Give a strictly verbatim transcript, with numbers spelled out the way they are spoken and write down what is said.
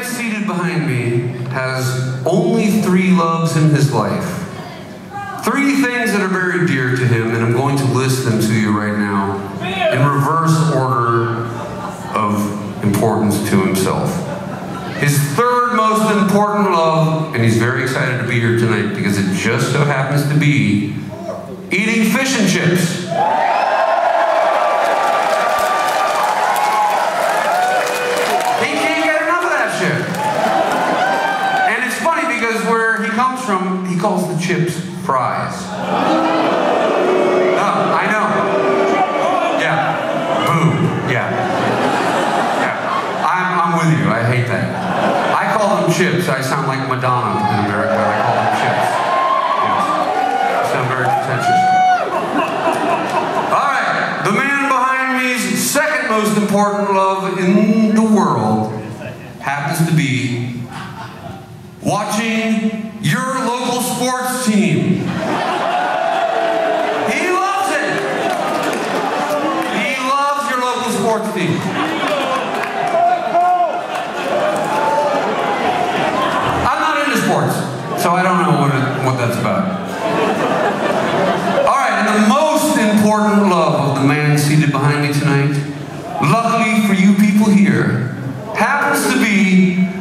man seated behind me has only three loves in his life. Three things that are very dear to him, and I'm going to list them to you right now in reverse order of importance to himself. His third most important love, and he's very excited to be here tonight because it just so happens to be eating fish and chips. He can't get enough of that shit. And it's funny because where he comes from, he calls the chips fries. Oh, I know. Yeah. Boom. Yeah. Yeah. I'm, I'm with you. I hate that. I call them chips. I sound like Madonna in America. I call them chips. Yes. I sound very pretentious. All right. The man behind me's second most important love in the world happens to be watching your local sports team. He loves it. He loves your local sports team. I'm not into sports, so I don't know what, it, what that's about. All right, and the most important love of the man seated behind me tonight, luckily for you people here, happens to be